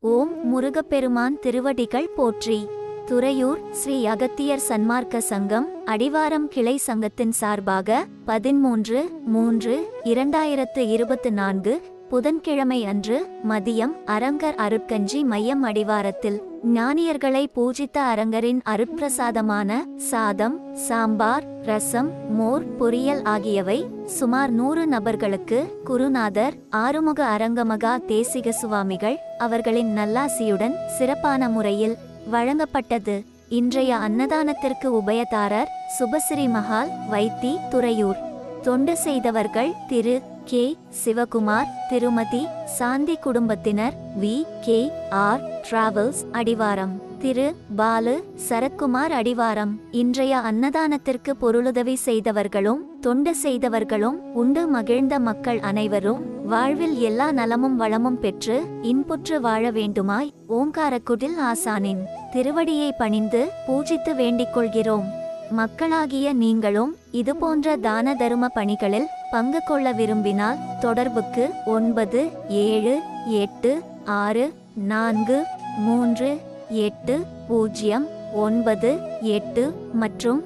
ஓம் முருகப்பெருமான் திருவடிகள் போற்றி. துறையூர் ஸ்ரீ அகத்தியர் சன்மார்க்க சங்கம் அடிவாரம் கிளை சங்கத்தின் சார்பாக 13/3/2024 புதன்கிழமை அன்று மதியம் அரங்கர் அருட்கஞ்சி மையம் அடிவாரத்தில் ஞானியர்களை பூஜித்த அரங்கரின் அருட்பிரசாதமான சாதம், சாம்பார், ரசம், மோர், பொரியல் ஆகியவை சுமார் 100 நபர்களுக்கு குருநாதர் ஆறுமுக அரங்கமகா தேசிக சுவாமிகள் அவர்களின் நல்லாசியுடன் சிறப்பான முறையில் வழங்கப்பட்டது. இன்றைய அன்னதானத்திற்கு உபயதாரர் சுபஸ்ரீ மஹால் வைத்தி, துறையூர். தொண்டு செய்தவர்கள் திரு கே. சிவகுமார், திருமதி சாந்தி, குடும்பத்தினர் VKR டிராவல்ஸ் அடிவாரம், திரு பாலு சரத்குமார் அடிவாரம். இன்றைய அன்னதானத்திற்கு பொருளுதவி செய்தவர்களும் தொண்டு செய்தவர்களும் உண்டு மகிழ்ந்த மக்கள் அனைவரும் வாழ்வில் எல்லா நலமும் வளமும் பெற்று இன்புற்று வாழ வேண்டுமாய் ஓங்காரக்குடில் ஆசானின் திருவடியை பணிந்து பூஜித்து வேண்டிக் கொள்கிறோம். மக்களாகிய நீங்களும் இதுபோன்ற தான தரும பணிகளில் பங்கு கொள்ள விரும்பினால் தொடர்புக்கு 9786438098 மற்றும்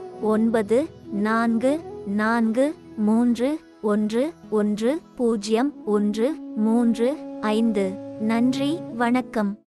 9443111035. நன்றி, வணக்கம்.